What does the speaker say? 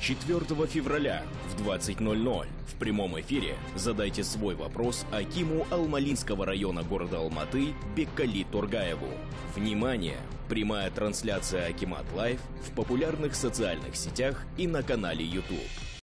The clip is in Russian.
4 февраля в 20:00 в прямом эфире задайте свой вопрос акиму Алмалинского района города Алматы Беккали Торгаеву. Внимание! Прямая трансляция Акимат Лайв в популярных социальных сетях и на канале YouTube.